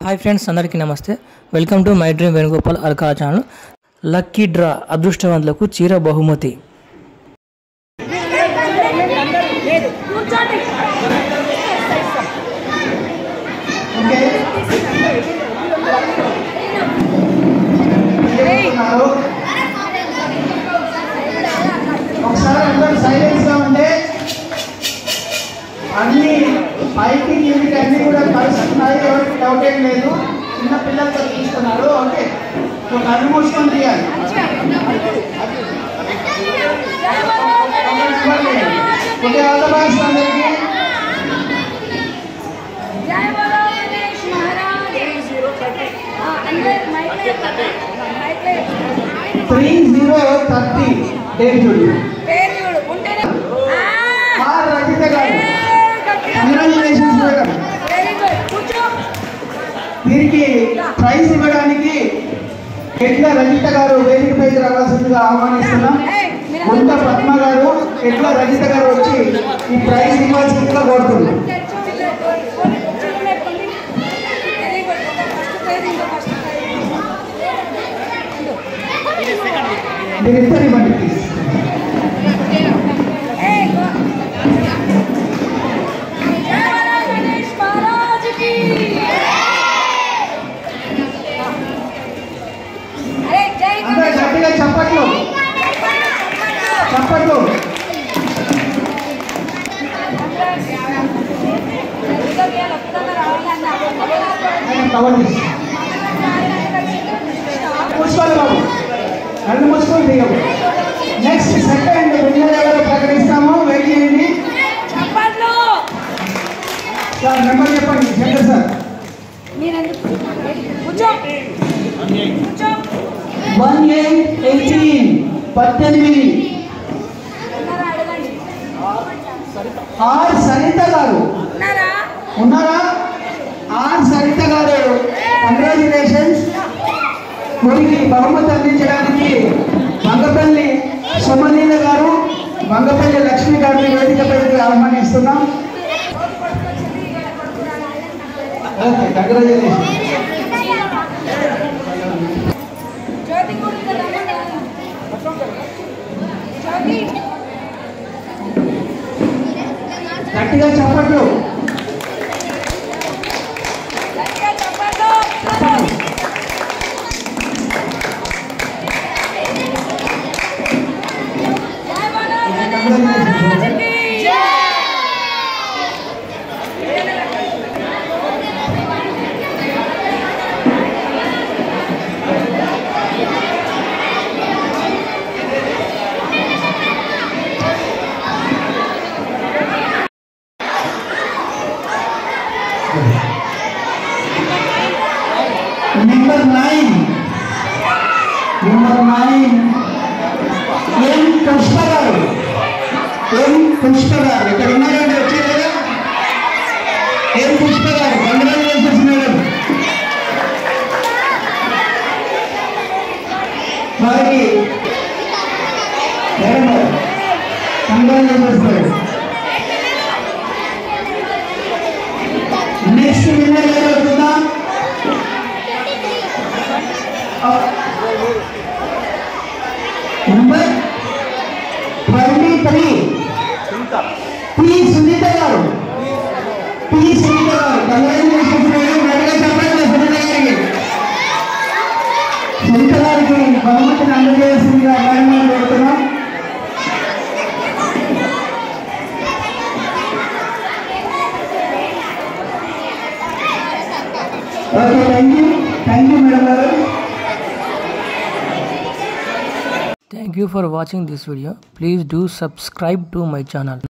हाय friends अंदरिकी नमस्ते welcome to my dream Venugopal अर्का चैनल लक्की ड्रा अदृष्टवंतुलकु चीर बहुमति అన్ని పైకి కిందికి అన్ని కూడా కలుస్తున్నాయి. ఎవరికి డౌట్ ఏం లేదు. చిన్న పిల్లలతో తీస్తున్నారు. ఓకే, కళ్ళు మూసుకొని తీయాలి. ఓకే, ఆల్ ద బెస్ట్ అందరికీ. 3030 డేట్ చూడు. రజిత గారు దీనికి ప్రైజ్ ఇవ్వడానికి ఎట్లా రజిత గారు వేదికపైకి రావాల్సిందిగా ఆహ్వానిస్తున్నాం. ముంత పద్మ గారు ఎట్లా రజిత గారు వచ్చి ఈ ప్రైజ్ ఇవ్వాల్సిందిగా కోరుతున్నాం. మీరు ఇద్దరు ఇవ్వండి ప్లీజ్. గట్టిగా చప్పట్లు చప్పట్లు. మూసుకోవాలి బాబు, కళ్ళు మూసుకొని దిగవు. నెక్స్ట్ సెకండ్ విన్నర్ ఎవరో ప్రకటిస్తాము, వెయిట్ చేయండి. సార్ నెంబర్ చెప్పండి. శంకర్ సార్ 1818 ఆర్ సరిత గారు ఉన్నారా? ఆర్ సరిత గారు కంగ్రాచులేషన్స్. వీరికి బహుమతి అందించడానికి బంగపల్లి సుమలీల గారు, బంగపల్లి లక్ష్మి గారిని వేదికపైకి ఆహ్వానిస్తున్నాం. Okay, congratulations. గట్టిగా చప్పట్లు. నెంబర్ 9 ఎం పుష్ప గారు. ఇక్కడ ఉన్నారండి, వచ్చేదా? M Pushpa garu, congratulations madam. వారికి కంగ్రాచులేషన్స్ మేడం. నెక్స్ట్ విన్నర్ ఎవరు అవుతుందా? Number 23 P Sunita garu. Congratulations madam. గట్టిగా చెప్పండి సునీత గారికి. సునీత గారికి బహుమతిని అందజేయాల్సిందిగా మేడం కోరుతున్నాం. Okay, thank you madam garu. Thank you for watching this video. Please do subscribe to my channel.